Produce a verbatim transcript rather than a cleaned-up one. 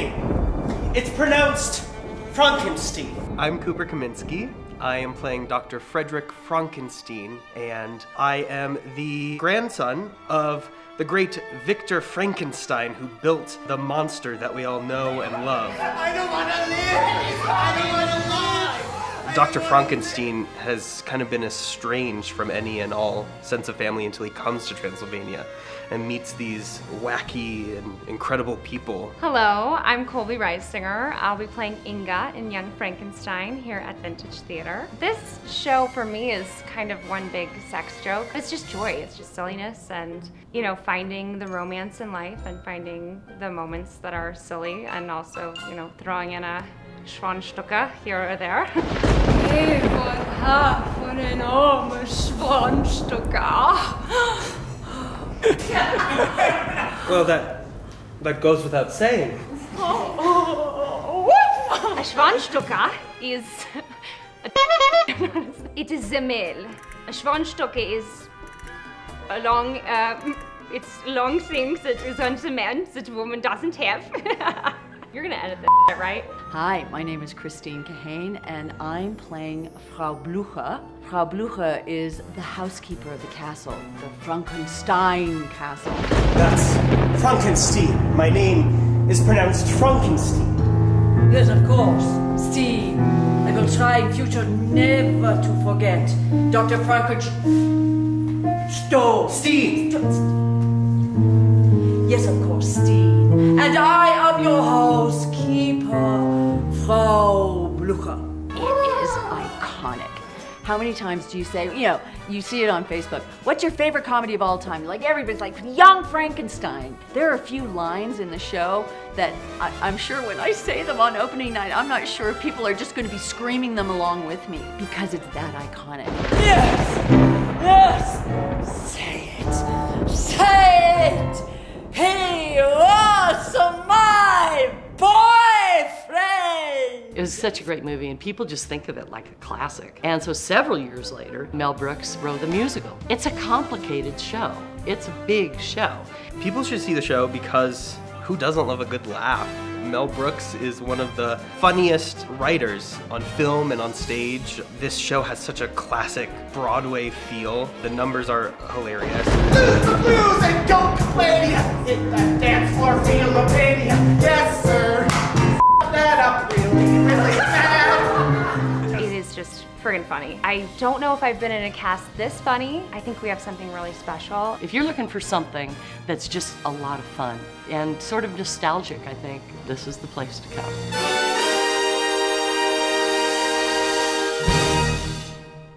name. It's pronounced Frankenstein. I'm Cooper Kaminsky. I am playing Doctor Frederick Frankenstein, and I am the grandson of the great Victor Frankenstein, who built the monster that we all know and love. I don't want to live! I don't want to live! Doctor Frankenstein has kind of been estranged from any and all sense of family until he comes to Transylvania and meets these wacky and incredible people. Hello, I'm Colby Reisinger. I'll be playing Inga in Young Frankenstein here at Vintage Theater. This show for me is kind of one big sex joke. It's just joy, it's just silliness and, you know, finding the romance in life and finding the moments that are silly and also, you know, throwing in a Schwanstücke here or there. Hey, what half an enormous Schwanstücke. Well, that that goes without saying. A Schwanstücke is a it is a male. A Schwanstücke is a long, uh, it's long things that is on the man that a woman doesn't have. You're gonna edit this, right? Hi, my name is Christine Kahane, and I'm playing Frau Blücher. Frau Blücher is the housekeeper of the castle, the Frankenstein castle. That's Frankenstein. My name is pronounced Frankenstein. Yes, of course, Steve. I will try in future never to forget Doctor Frankenstein. Steve! Yes, of course, Steve. And I am your housekeeper, Frau Blücher. It is iconic. How many times do you say, you know, you see it on Facebook, what's your favorite comedy of all time? Like everybody's like, Young Frankenstein. There are a few lines in the show that I, I'm sure when I say them on opening night, I'm not sure if people are just going to be screaming them along with me because it's that iconic. Yes! Yes! Say it! Say it! He was my boyfriend! It was such a great movie, and people just think of it like a classic. And so several years later, Mel Brooks wrote the musical. It's a complicated show. It's a big show. People should see the show because who doesn't love a good laugh? Mel Brooks is one of the funniest writers on film and on stage. This show has such a classic Broadway feel. The numbers are hilarious. Lose the blues and don't complain. Hit that dance floor, feel the pain. Yes, sir. F that up really, really bad. It is just friggin' funny. I don't know if I've been in a cast this funny. I think we have something really special. If you're looking for something that's just a lot of fun and sort of nostalgic, I think this is the place to come.